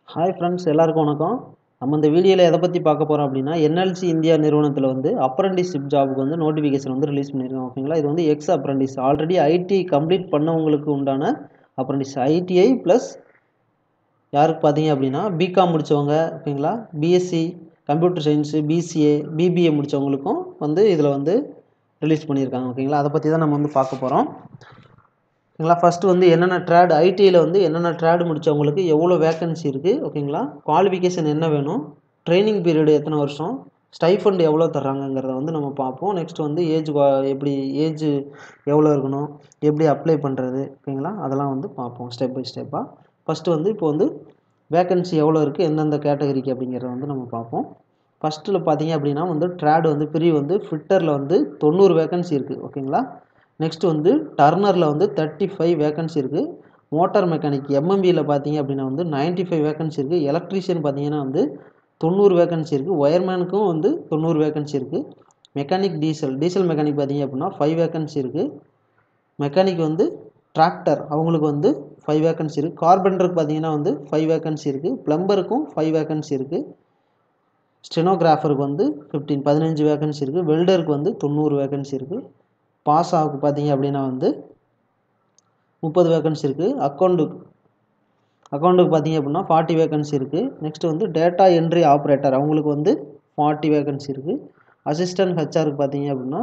Hi friends, எல்லாருக்கும் வணக்கம். நம்ம இந்த வீடியோவில் எதை பற்றி பார்க்க போகிறோம் அப்படின்னா, என்எல்சி இந்தியா நிறுவனத்தில் வந்து அப்ரண்டிஸ்ஷிப் ஜாபுக்கு வந்து நோட்டிஃபிகேஷன் வந்து ரிலீஸ் பண்ணியிருக்கோம். ஓகேங்களா, இது வந்து ex apprentice already IT complete பண்ணவங்களுக்கு உண்டான அப்ரண்டிஸ். ஐடிஐ ப்ளஸ் யாருக்கு பார்த்தீங்க அப்படின்னா பிகாம் முடித்தவங்க, ஓகேங்களா, BSc computer science, BCA, BBA முடித்தவங்களுக்கும் வந்து இதில் வந்து ரிலீஸ் பண்ணியிருக்காங்க. ஓகேங்களா, அதை பற்றி தான் நம்ம வந்து பார்க்க போகிறோம். ஓகேங்களா, ஃபஸ்ட்டு வந்து என்னென்ன ட்ரேட் ஐடியில் வந்து என்னென்ன ட்ரேடு முடித்தவங்களுக்கு எவ்வளோ வேக்கன்சி இருக்குது, ஓகேங்களா, குவாலிஃபிகேஷன் என்ன வேணும், ட்ரைனிங் பீரியடு எத்தனை வருஷம், ஸ்டைஃபண்ட் எவ்வளோ தர்றாங்கங்கிறத வந்து நம்ம பார்ப்போம். நெக்ஸ்ட் வந்து எப்படி ஏஜ் எவ்வளோ இருக்கணும், எப்படி அப்ளை பண்ணுறது, ஓகேங்களா, அதெல்லாம் வந்து பார்ப்போம் ஸ்டெப் பை ஸ்டெப்பாக. ஃபஸ்ட்டு வந்து இப்போ வந்து வேக்கன்சி எவ்வளோ இருக்குது, எந்தெந்த கேட்டகரிக்கு அப்படிங்கிறத வந்து நம்ம பார்ப்போம். ஃபஸ்ட்டில் பார்த்தீங்க அப்படின்னா வந்து ட்ரேடு வந்து பிரிவு வந்து ஃபிட்டரில் வந்து 90 வேக்கன்சி இருக்குது. ஓகேங்களா, நெக்ஸ்ட் வந்து டர்னரில் வந்து 35 வேக்கன்சி இருக்குது. மோட்டார் மெக்கானிக் எம்எம்பியில் பார்த்தீங்க அப்படின்னா வந்து 95 வேக்கன்சி இருக்குது. எலக்ட்ரீஷியன் பார்த்தீங்கன்னா வந்து 90 வேக்கன்சி இருக்குது. ஒயர்மேனுக்கும் வந்து 90 வேக்கன்சி இருக்குது. மெக்கானிக் டீசல் மெக்கானிக் பார்த்தீங்க அப்படின்னா 5 வேக்கன்சி இருக்குது. மெக்கானிக் வந்து டிராக்டர் அவங்களுக்கு வந்து 5 வேக்கன்சி இருக்குது. கார்பெண்டருக்கு பார்த்தீங்கன்னா வந்து 5 வேக்கன்சி இருக்குது. ப்ளம்பருக்கும் 5 வேக்கன்சி இருக்குது. ஸ்டெனோகிராஃபருக்கு வந்து 15 வேக்கன்சி இருக்குது. வெல்டருக்கு வந்து 90 வேக்கன்சி இருக்குது. பாஸ் ஆகுக்கு பார்த்தீங்க அப்படின்னா வந்து 30 வேக்கன்சி இருக்குது. அக்கௌண்ட்டுக்கு பார்த்தீங்க அப்படின்னா 40 வேக்கன்சி இருக்குது. நெக்ஸ்ட் வந்து டேட்டா என்ட்ரி ஆப்ரேட்டர் அவங்களுக்கு வந்து 40 வேக்கன்சி இருக்குது. அசிஸ்டன்ட் ஹெச்ஆருக்கு பார்த்தீங்க அப்படின்னா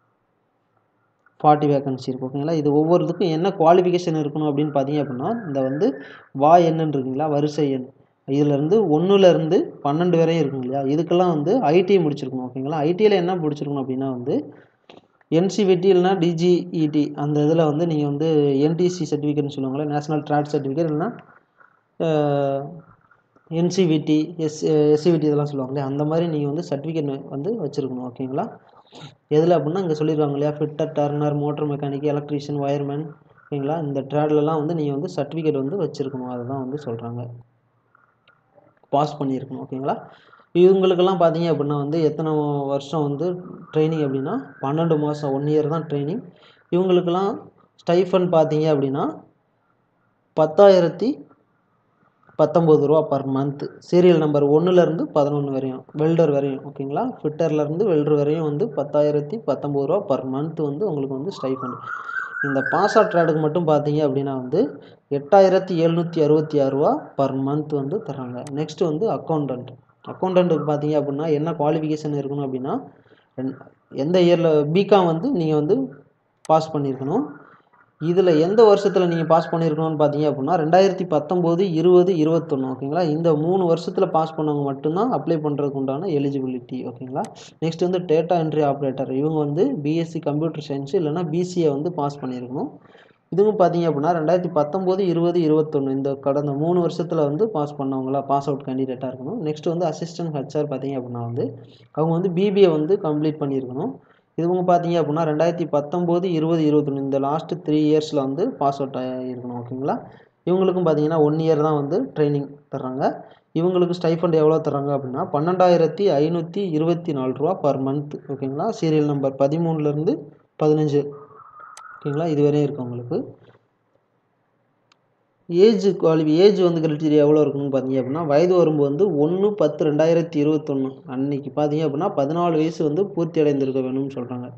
40 வேக்கன்சி இருக்குது. ஓகேங்களா, இது ஒவ்வொருத்துக்கும் என்ன குவாலிஃபிகேஷன் இருக்கணும் அப்படின்னு பார்த்தீங்க அப்படின்னா, இந்த வந்து எண்ணுன்னு இருக்குங்களா, வரிசை எண், இதிலேருந்து 1லேருந்து 12 வரையும் இருக்குங்க இல்லையா, இதுக்கெல்லாம் வந்து ஐடி முடிச்சிருக்கணும். ஓகேங்களா, ஐடியில் என்ன முடிச்சிருக்கணும் அப்படின்னா வந்து என்சிவிடி இல்லைனா டிஜிஇடி அந்த இதில் வந்து நீங்கள் வந்து என்டிசி சர்டிஃபிகேட்னு சொல்லுவாங்களே, நேஷனல் ட்ரேட் சர்டிஃபிகேட், இல்லைனா என்சிவிடி எஸ்சிவிடி இதெல்லாம் சொல்லுவாங்களே, அந்த மாதிரி நீங்கள் வந்து சர்டிஃபிகேட் வந்து வச்சுருக்கணும். ஓகேங்களா, எதில் அப்படின்னா இங்கே சொல்லியிருக்காங்க இல்லையா, fitter, turner, motor mechanic, electrician, wireman, ஓகேங்களா, இந்த ட்ரேட்லலாம் வந்து நீங்கள் வந்து சர்டிஃபிகேட் வந்து வச்சுருக்கணும். அதுதான் வந்து சொல்கிறாங்க, பாஸ் பண்ணியிருக்கணும். ஓகேங்களா, இவங்களுக்கெல்லாம் பார்த்தீங்க அப்படின்னா வந்து எத்தனை வருஷம் வந்து ட்ரைனிங் அப்படின்னா 12 மாதம், 1 இயர் தான் ட்ரைனிங். இவங்களுக்கெல்லாம் ஸ்டைஃபண்ட் பார்த்தீங்க அப்படின்னா 10,019 ரூபா பர் மந்த்து. சீரியல் நம்பர் 1லேருந்து 11 வரையும், வெல்டர் வரையும். ஓகேங்களா, ஃபிட்டர்லேருந்து வெல்டர் வரையும் வந்து 10,019 ரூபா பர் மந்த்து வந்து உங்களுக்கு வந்து ஸ்டைஃபண்ட். இந்த பாஸ் அவுட் ட்ரேடுக்கு மட்டும் பார்த்தீங்க அப்படின்னா வந்து 8,766 ரூபா பர் மந்த் வந்து தராங்க. நெக்ஸ்ட் வந்து அக்கௌண்டண்ட்டுக்கு பார்த்தீங்க அப்படின்னா என்ன குவாலிஃபிகேஷன் இருக்கணும் அப்படின்னா, எந்த இயரில் பிகாம் வந்து நீங்கள் வந்து பாஸ் பண்ணியிருக்கணும். இதில் எந்த வருஷத்தில் நீங்கள் பாஸ் பண்ணியிருக்கணும்னு பார்த்தீங்க அப்படின்னா 2019, 20, 21. ஓகேங்களா, இந்த 3 வருஷத்தில் பாஸ் பண்ணவங்க மட்டும்தான் அப்ளை பண்ணுறதுக்கு உண்டான எலிஜிபிலிட்டி. ஓகேங்களா, நெக்ஸ்ட் வந்து டேட்டா என்ட்ரி ஆப்ரேட்டர் இவங்க வந்து பிஎஸ்சி கம்ப்யூட்டர் சயின்ஸ் இல்லைனா பிசிஏ வந்து பாஸ் பண்ணியிருக்கணும். இதுவும் பார்த்தீங்க அப்படின்னா 2019, 20, 21 இந்த கடந்த 3 வருஷத்தில் வந்து பாஸ் பண்ணவங்களா பாஸ் அவுட் கேண்டிடேட்டாக இருக்கணும். நெக்ஸ்ட் வந்து அசிஸ்டன்ட் ஹெச்ஆர் பார்த்தீங்க அப்படின்னா வந்து அவங்க வந்து பிபிஏ வந்து கம்ப்ளீட் பண்ணியிருக்கணும். இதுவங்க பார்த்தீங்க அப்படின்னா 2019, 20, 21 இந்த லாஸ்ட் 3 இயர்ஸில் வந்து பாஸ் அவுட் ஆகிருக்கணும். ஓகேங்களா, இவங்களுக்கும் பார்த்தீங்கன்னா 1 இயர் தான் வந்து ட்ரைனிங் தர்றாங்க. இவங்களுக்கு ஸ்டைஃபண்ட் எவ்வளோ தர்றாங்க அப்படின்னா 12,524 ரூபா பர் மந்த். ஓகேங்களா, சீரியல் நம்பர் 13லேருந்து 15. ஓகேங்களா, இதுவரையும் இருக்குது உங்களுக்கு. ஏஜ் வந்து கிரைட்டீரியா எவ்வளோ இருக்கணும்னு பார்த்தீங்க அப்படின்னா வயது வரும்போது வந்து 1/10/2021 அன்னைக்கு பார்த்தீங்க அப்படின்னா 14 வயசு வந்து பூர்த்தி அடைந்திருக்க வேணும்னு சொல்கிறாங்க.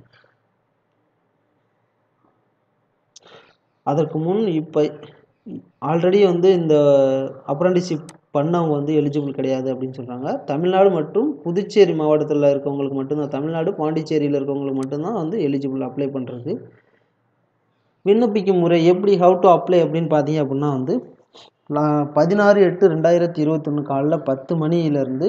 அதற்கு முன் இப்போ ஆல்ரெடி வந்து இந்த அப்ரண்டிஸ்ஷிப் பண்ணவங்க வந்து எலிஜிபிள் கிடையாது அப்படின்னு சொல்கிறாங்க. தமிழ்நாடு மற்றும் புதுச்சேரி மாவட்டத்தில் இருக்கவங்களுக்கு மட்டும்தான், தமிழ்நாடு பாண்டிச்சேரியில் இருக்கவங்களுக்கு மட்டும்தான் வந்து எலிஜிபிள் அப்ளை பண்ணுறது. விண்ணப்பிக்கும் முறை எப்படி, ஹவு டு அப்ளை அப்படின்னு பார்த்தீங்க அப்படின்னா வந்து 16/8/2021 காலைல 10 மணியிலேருந்து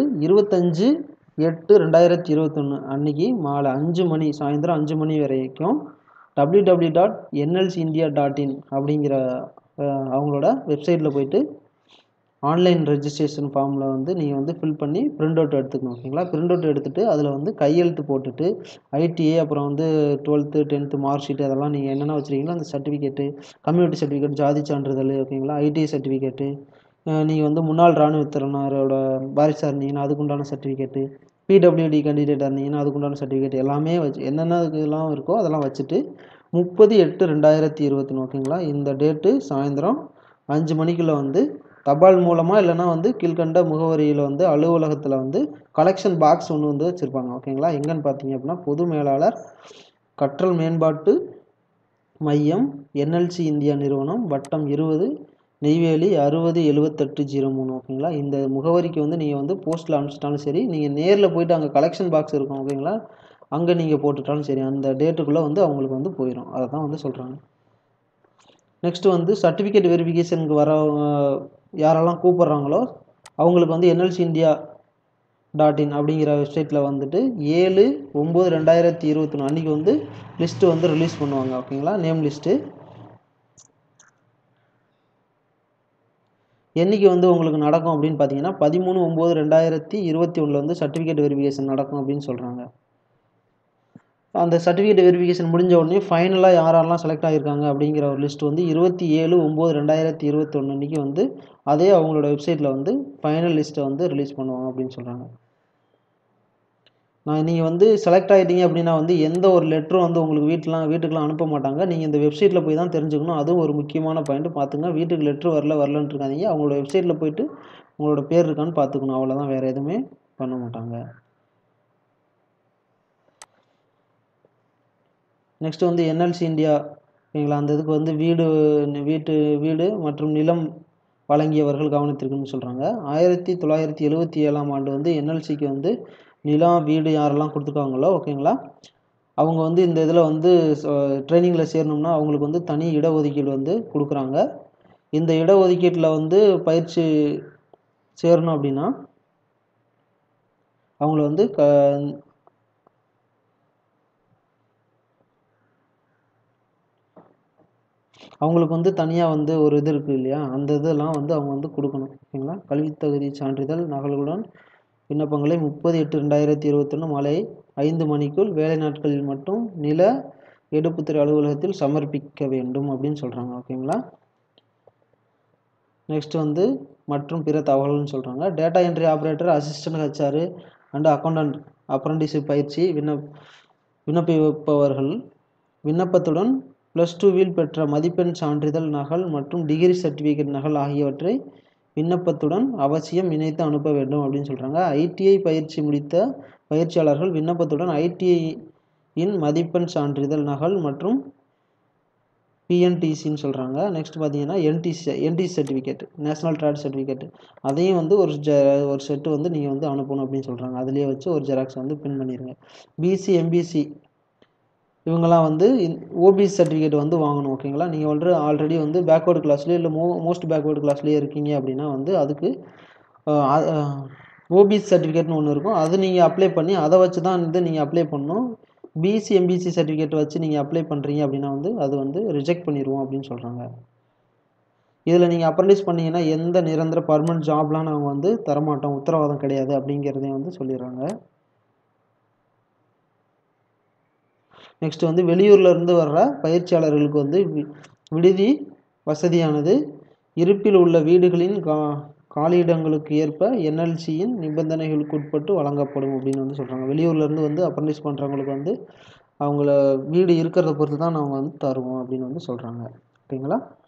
25/8/2021 அன்னைக்கு மாலை 5 மணி, சாயந்தரம் 5 மணி வரைக்கும் www.nlcindia.in அப்படிங்கிற அவங்களோட வெப்சைட்டில் போயிட்டு ஆன்லைன் ரெஜிஸ்ட்ரேஷன் ஃபார்மில் வந்து நீங்கள் வந்து ஃபில் பண்ணி பிரிண்ட் அவுட் எடுத்துக்கணும். ஓகேங்களா, பிரிண்ட் அவுட் எடுத்துகிட்டு அதில் வந்து கையெழுத்து போட்டுட்டு ஐடிஏ அப்புறம் வந்து 12th 10th மார்க் ஷீட் அதெல்லாம் நீங்கள் என்னென்ன வச்சுருக்கீங்களோ அந்த சர்டிஃபிகேட்டு, கம்யூனிட்டி சர்டிஃபிகேட், ஜாதி சான்றிதழ், ஓகேங்களா, ஐடிஐ சர்டிஃபிகேட்டு, நீங்கள் வந்து முன்னாள் இராணுவத்தினரோட வாரிசாக இருந்தீங்கன்னா அதுக்குண்டான சர்டிஃபிகேட்டு, பிடபிள்யூடி கேண்டிடேட்டாக இருந்தீங்கன்னா அதுக்குண்டான சர்டிஃபிகேட் எல்லாமே வச்சு என்னென்ன இதெல்லாம் இருக்கோ அதெல்லாம் வச்சுட்டு 30/8/2021 ஓகேங்களா, இந்த டேட்டு சாயந்தரம் 5 மணிக்குள்ளே வந்து தபால் மூலமாக இல்லைனா வந்து கீழ்கண்ட முகவரியில் வந்து அலுவலகத்தில் வந்து கலெக்ஷன் பாக்ஸ் ஒன்று வந்து வச்சுருப்பாங்க. ஓகேங்களா? எங்கன்னு பார்த்தீங்க அப்படின்னா பொது மேலாளர், கற்றல் மேம்பாட்டு மையம், என்எல்சி இந்தியா நிறுவனம், வட்டம் 20, நெய்வேலி 607803. ஓகேங்களா? இந்த முகவரிக்கு வந்து நீங்கள் வந்து போஸ்ட்டில் அனுப்பிச்சிட்டாலும் சரி, நீங்கள் நேரில் போயிட்டு அங்கே கலெக்ஷன் பாக்ஸ் இருக்கும். ஓகேங்களா? அங்கே நீங்கள் போட்டுட்டாலும் சரி, அந்த டேட்டுக்குள்ளே வந்து அவங்களுக்கு வந்து போயிடும். அதை தான் வந்து சொல்கிறாங்க. நெக்ஸ்ட்டு வந்து சர்டிஃபிகேட் வெரிஃபிகேஷனுக்கு வர யாரெல்லாம் கூப்பிட்றாங்களோ அவங்களுக்கு வந்து என்எல்சி இந்தியா .in அப்படிங்கிற வெப்சைட்டில் வந்துட்டு 7/9/2021 அன்றைக்கி வந்து லிஸ்ட்டு வந்து ரிலீஸ் பண்ணுவாங்க. ஓகேங்களா? நேம் லிஸ்ட்டு என்றைக்கு வந்து உங்களுக்கு நடக்கும் அப்படின்னு பார்த்தீங்கன்னா 13/9/2021 வந்து சர்டிஃபிகேட் வெரிஃபிகேஷன் நடக்கும் அப்படின்னு சொல்கிறாங்க. அந்த சர்டிஃபிகேட் வெரிஃபிகேஷன் முடிஞ்ச உடனே ஃபைனலாக யாரெல்லாம் செலக்ட் ஆகியிருக்காங்க அப்படிங்கிற ஒரு லிஸ்ட் வந்து 27/9/2021 அன்றைக்கி வந்து அதே அவங்களோட வெப்சைட்டில் வந்து ஃபைனல் லிஸ்ட்டை வந்து ரிலீஸ் பண்ணுவாங்க அப்படின்னு சொல்கிறாங்க. நீங்கள் வந்து செலக்ட் ஆகிட்டீங்க அப்படின்னா வந்து எந்த ஒரு லெட்டரும் வந்து உங்களுக்கு வீட்டுக்கெலாம் அனுப்ப மாட்டாங்க. நீங்கள் இந்த வெப்சைட்டில் போய் தான் தெரிஞ்சுக்கணும். அதுவும் ஒரு முக்கியமான பாயிண்ட் பார்த்துங்க. வீட்டுக்கு லெட்ரு வரலன்னு இருக்காதீங்க. அவங்களோட வெப்சைட்டில் போயிட்டு உங்களோட பேர் இருக்கான்னு பார்த்துக்கணும். அவ்வளோதான், வேறு எதுவுமே பண்ண மாட்டாங்க. நெக்ஸ்ட் வந்து என்எல்சி இந்தியா. ஓகேங்களா? அந்த இதுக்கு வந்து வீடு மற்றும் நிலம் வழங்கியவர்கள் கவனத்திற்குன்னு சொல்கிறாங்க. 1977ஆம் ஆண்டு வந்து என்எல்சிக்கு வந்து நிலம் வீடு யாரெல்லாம் கொடுத்துருக்காங்களோ ஓகேங்களா, அவங்க வந்து இந்த இதில் வந்து ட்ரைனிங்கில் சேரணும்னா அவங்களுக்கு வந்து தனி இடஒதுக்கீடு வந்து கொடுக்குறாங்க. இந்த இடஒதுக்கீட்டில் வந்து பயிற்சி சேரணும் அப்படின்னா அவங்கள வந்து அவங்களுக்கு வந்து தனியாக வந்து ஒரு இது இருக்குது இல்லையா, அந்த இதெல்லாம் வந்து அவங்க வந்து கொடுக்கணும். ஓகேங்களா? கல்வித் தகுதி சான்றிதழ் நகல்களுடன் விண்ணப்பங்களை 30/8/2021 மாலை 5 மணிக்குள் வேலை நாட்களில் மட்டும் நில எடுப்புத்துறை அலுவலகத்தில் சமர்ப்பிக்க வேண்டும் அப்படின்னு சொல்கிறாங்க. ஓகேங்களா? நெக்ஸ்ட் வந்து மற்றும் பிற தகவல்கள்னு சொல்கிறாங்க. Data entry operator, assistant HR and accountant apprenticeship பயிற்சி விண்ணப்பிப்பவர்கள் விண்ணப்பத்துடன் +2வில் பெற்ற மதிப்பெண் சான்றிதழ் நகல் மற்றும் டிகிரி சர்டிஃபிகேட் நகல் ஆகியவற்றை விண்ணப்பத்துடன் அவசியம் இணைத்து அனுப்ப வேண்டும் அப்படின்னு சொல்கிறாங்க. ஐடிஐ பயிற்சி முடித்த பயிற்சியாளர்கள் விண்ணப்பத்துடன் ஐடிஐயின் மதிப்பெண் சான்றிதழ் நகல் மற்றும் பிஎன்டிசின்னு சொல்கிறாங்க. நெக்ஸ்ட் பார்த்தீங்கன்னா NTC certificate, national trade certificate, அதையும் வந்து ஒரு செட்டு வந்து நீங்கள் வந்து அனுப்பணும் அப்படின்னு சொல்கிறாங்க. அதிலேயே வச்சு ஒரு ஜெராக்ஸ் வந்து பின் பண்ணிடுங்க. பிசி எம்பிசி இவங்கெல்லாம் வந்து ஓபிசி சர்டிஃபிகேட் வந்து வாங்கணும். ஓகேங்களா? நீங்கள் வந்து ஆல்ரெடி வந்து பேக்வேர்டு கிளாஸ்லேயே இல்லை மோஸ்ட் பேக்வேர்டு கிளாஸ்லேயே இருக்கீங்க அப்படின்னா வந்து அதுக்கு ஓபிசி சர்டிஃபிகேட்னு ஒன்று இருக்கும். அது நீங்கள் அப்ளை பண்ணி அதை வச்சு தான் வந்து நீங்கள் அப்ளை பண்ணணும். பிசி எம்பிசி சர்டிஃபிகேட் வச்சு நீங்கள் அப்ளை பண்ணுறீங்க அப்படின்னா வந்து அது வந்து ரிஜெக்ட் பண்ணிடுவோம் அப்படின்னு சொல்கிறாங்க. இதில் நீங்கள் அப்ரண்டிஸ் பண்ணிங்கன்னா எந்த நிரந்தர பர்மனெண்ட் ஜாப்லாம் நாங்கள் வந்து தரமாட்டோம், உத்தரவாதம் கிடையாது அப்படிங்கிறதையும் வந்து சொல்லிடுறாங்க. நெக்ஸ்ட் வந்து வெளியூர்லேருந்து வர்ற பயிற்சியாளர்களுக்கு வந்து விடுதி வசதியானது இருப்பில் உள்ள வீடுகளின் காலியிடங்களுக்கு ஏற்ப என்எல்சியின் நிபந்தனைகளுக்கு உட்பட்டு வழங்கப்படும் அப்படின்னு வந்து சொல்கிறாங்க. வெளியூர்லேருந்து வந்து அப்ரண்டிஸ் பண்ணுறவங்களுக்கு வந்து அவங்கள வீடு இருக்கிறத பொறுத்து தான் நாங்கள் வந்து தருவோம் அப்படின்னு வந்து சொல்கிறாங்க. ஓகேங்களா?